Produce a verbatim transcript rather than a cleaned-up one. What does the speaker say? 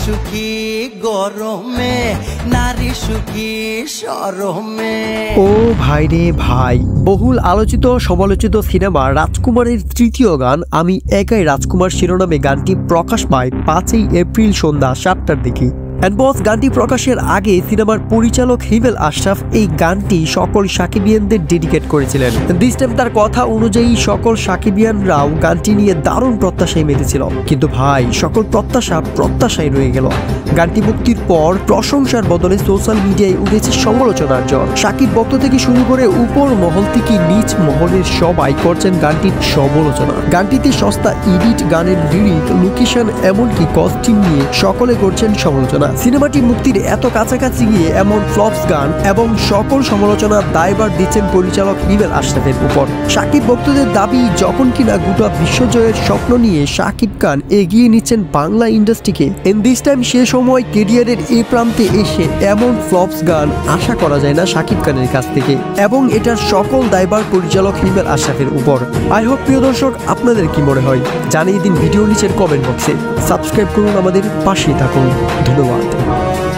সুখী গরমে, নারী সুখী শরমে। ও ভাই রে ভাই, বহুল আলোচিত সমালোচিত সিনেমা রাজকুমারের তৃতীয় গান আমি একাই রাজকুমার শিরোনামে গানটি প্রকাশ পায় পাঁচই এপ্রিল সন্ধ্যা সাতটার দিকে। এন্ড বস, গানটি প্রকাশের আগে সিনেমার পরিচালক হিমেল আশরাফ এই গানটি সকল সাকিবিয়ানদের ডেডিকেট করেছিলেন। দিস টাইম তার কথা অনুযায়ী সকল সাকিবিয়ানরাও গানটি নিয়ে দারুণ প্রত্যাশায় মেতেছিল, কিন্তু ভাই সকল প্রত্যাশা প্রত্যাশায় রয়ে গেল। গানটি মুক্তির পর প্রশংসার বদলে সোশ্যাল মিডিয়ায় উঠেছে সমালোচনার ঝড়। সাকিব ভক্ত থেকে শুরু করে উপর মহল থেকে নিচ মহলের সবাই করছেন গানটির সমালোচনা। গানটিতে সস্তা এডিট, গানের লিরিক, লোকেশন এমনকি কস্টিউম নিয়ে সকলে করছেন সমালোচনা। সিনেমাটি মুক্তির এত কাছাকাছি গিয়ে এমন ফ্লপস গান এবং সকল সমালোচনার দায়ভার দিচ্ছেন পরিচালক হিমেল আশরাফের উপর। সাকিব ভক্তদের দাবি, যখন কিনা গোটা বিশ্বজয়ের স্বপ্ন নিয়ে সাকিব খান এগিয়ে নিচ্ছেন বাংলা ইন্ডাস্ট্রিকে, ইন দিস টাইম সে সময় কেরিয়ারের এই প্রান্তে এসে এমন ফ্লপস গান আশা করা যায় না সাকিব খানের কাছ থেকে, এবং এটার সকল দায়ভার পরিচালক হিমেল আশরাফের উপর। আই হোপ প্রিয় দর্শক, আপনাদের কি মনে হয় জানিয়ে দিন ভিডিও নিচের কমেন্ট বক্সে। সাবস্ক্রাইব করুন, আমাদের পাশেই থাকুন। ধন্যবাদ।